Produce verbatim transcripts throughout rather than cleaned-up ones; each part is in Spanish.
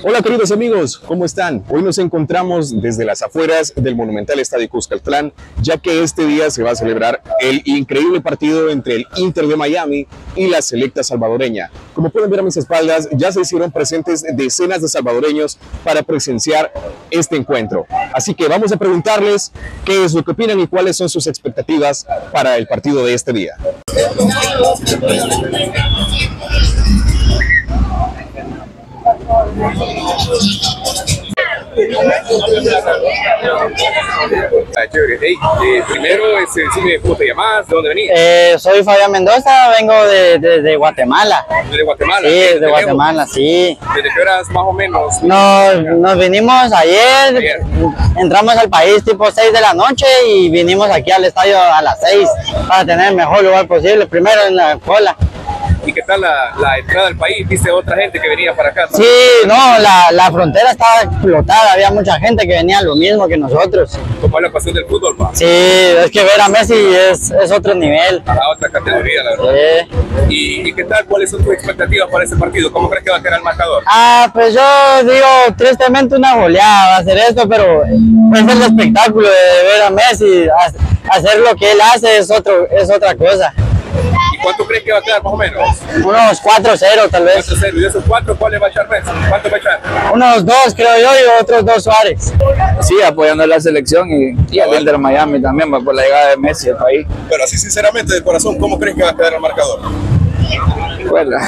Hola queridos amigos, ¿cómo están? Hoy nos encontramos desde las afueras del monumental Estadio Cuscatlán, ya que este día se va a celebrar el increíble partido entre el Inter de Miami y la selecta salvadoreña. Como pueden ver a mis espaldas, ya se hicieron presentes decenas de salvadoreños para presenciar este encuentro. Así que vamos a preguntarles qué es lo que opinan y cuáles son sus expectativas para el partido de este día. Ah, chévere. Hey, eh, primero, este, decime cómo te llamas, de dónde venís. Eh, soy Fabián Mendoza, vengo de, de, de Guatemala. ¿De Guatemala? Sí, ¿De, de Guatemala, sí. ¿Desde qué horas más o menos? Nos, nos vinimos ayer, ayer, entramos al país tipo seis de la noche y vinimos aquí al estadio a las seis para tener el mejor lugar posible, primero en la cola. ¿Y qué tal la, la entrada al país? ¿Viste otra gente que venía para acá? Sí, no, la, la frontera estaba explotada, había mucha gente que venía lo mismo que nosotros. ¿Cómo es la pasión del fútbol, pa? Sí, es que ver a Messi es, es otro nivel. A otra categoría, la verdad. Sí. ¿Y, ¿Y qué tal? ¿Cuáles son tus expectativas para este partido? ¿Cómo crees que va a quedar el marcador? Ah, pues yo digo, tristemente una goleada va a ser esto, pero es el espectáculo de ver a Messi, hacer lo que él hace es, otro, es otra cosa. ¿Y cuánto crees que va a quedar más o menos? Unos cuatro cero tal vez. cuatro cero. ¿Y de esos cuatro cuáles va a echar Messi? ¿Cuántos va a echar? Unos dos creo yo y otros dos Suárez. Sí, apoyando a la selección y, y al Inter Miami también por la llegada de Messi al país. Pero así sinceramente, de corazón, ¿cómo crees que va a quedar el marcador? Bueno,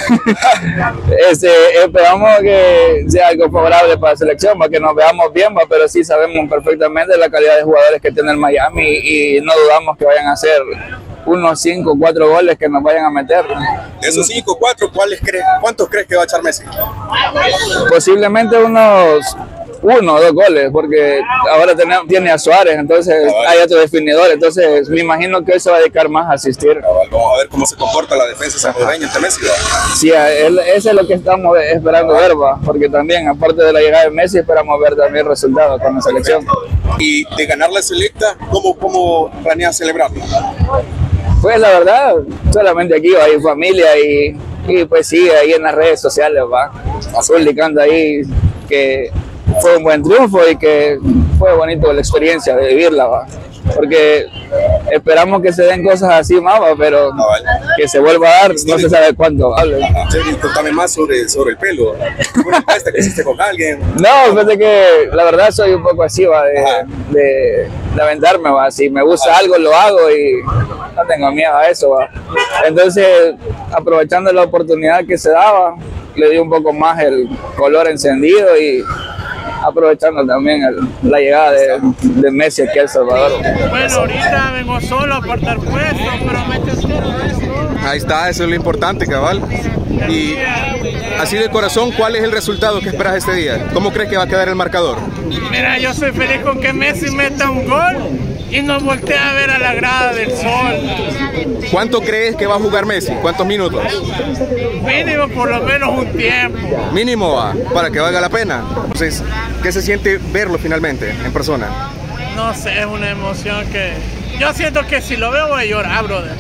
este, esperamos que sea algo favorable para la selección, para que nos veamos bien, pero sí sabemos perfectamente la calidad de jugadores que tiene el Miami y no dudamos que vayan a hacer unos cinco o cuatro goles que nos vayan a meter. De esos cinco o cuatro, ¿cuáles crees, ¿cuántos crees que va a echar Messi? Posiblemente unos uno o dos goles, porque ahora tenemos, tiene a Suárez, entonces ah, vale. hay otro definidor, entonces me imagino que él se va a dedicar más a asistir. Ah, vale. Vamos a ver cómo se comporta la defensa salvadoreña ante Messi, ¿va? Sí, él, eso es lo que estamos esperando ver, ¿va? Porque también, aparte de la llegada de Messi, esperamos ver también resultados con la selección. Y de ganar la selecta, ¿cómo, cómo planeas celebrarlo? Pues la verdad, solamente aquí va, hay familia y, y pues sí, ahí en las redes sociales va, publicando ahí que fue un buen triunfo y que fue bonito la experiencia de vivirla, va. Porque esperamos que se den cosas así más, va, pero ah, vale. que se vuelva a dar, no se sabe cuándo. Jerry, contame más sobre, sobre el pelo. ¿Una encuesta que hiciste con alguien? No, fíjate que la verdad soy un poco así, va, de, de, de aventarme, va. Si me gusta algo, lo hago y no tengo miedo a eso, va. Entonces, aprovechando la oportunidad que se daba, le di un poco más el color encendido y aprovechando también el, la llegada de, de Messi aquí a El Salvador. Bueno, ahorita vengo solo a apartar puestos, pero me echo esto. Ahí está, eso es lo importante, cabal. Y así de corazón, ¿cuál es el resultado que esperas este día? ¿Cómo crees que va a quedar el marcador? Mira, yo soy feliz con que Messi meta un gol y nos voltee a ver a la grada del Sol. ¿Cuánto crees que va a jugar Messi? ¿Cuántos minutos? Mínimo por lo menos un tiempo. Mínimo, va, para que valga la pena. Entonces, ¿qué se siente verlo finalmente en persona? No sé, es una emoción que... Yo siento que si lo veo voy a llorar, brother.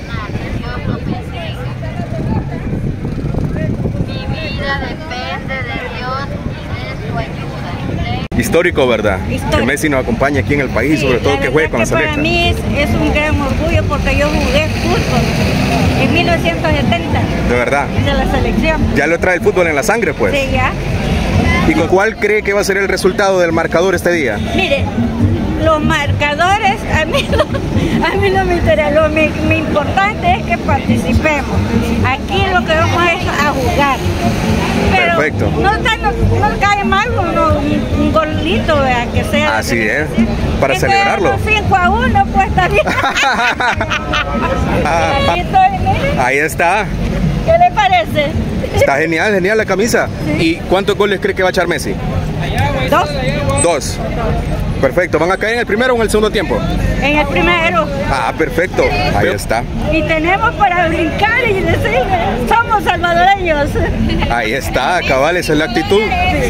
Mi vida depende de Dios y de su ayuda. Histórico, ¿verdad? Histórico. Que Messi nos acompañe aquí en el país, Sí, sobre todo que juegue con la selección. Para mí es, es un gran orgullo porque yo jugué fútbol en mil novecientos setenta. De verdad. De la selección. Ya lo trae el fútbol en la sangre, pues. Sí, ya. ¿Y con cuál cree que va a ser el resultado del marcador este día? Mire, los marcadores a mí no, a mí no me interesa. Lo mi, mi importante es que participemos. Aquí lo que vamos es a jugar. Pero perfecto. No, no, no cae mal uno, un, un golito, ¿verdad? Que sea. Así es, para que celebrarlo. cinco a uno, pues está bien. Ahí estoy, mire. Ahí está. ¿Qué le parece? Está genial, genial la camisa. Sí. ¿Y cuántos goles cree que va a echar Messi? Dos. Dos. Perfecto. ¿Van a caer en el primero o en el segundo tiempo? En el primero. Ah, perfecto. Ahí está. Y tenemos para brincar y decir, somos salvadoreños. Ahí está, cabal, esa es la actitud.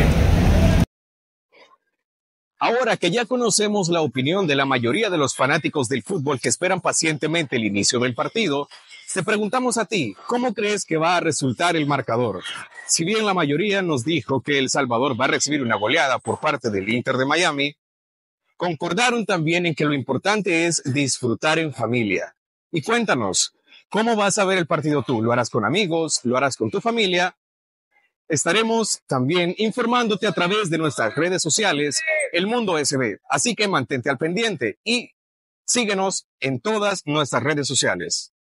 Ahora que ya conocemos la opinión de la mayoría de los fanáticos del fútbol que esperan pacientemente el inicio del partido, te preguntamos a ti, ¿cómo crees que va a resultar el marcador? Si bien la mayoría nos dijo que El Salvador va a recibir una goleada por parte del Inter de Miami, concordaron también en que lo importante es disfrutar en familia. Y cuéntanos, ¿cómo vas a ver el partido tú? ¿Lo harás con amigos? ¿Lo harás con tu familia? Estaremos también informándote a través de nuestras redes sociales, El Mundo S B. Así que mantente al pendiente y síguenos en todas nuestras redes sociales.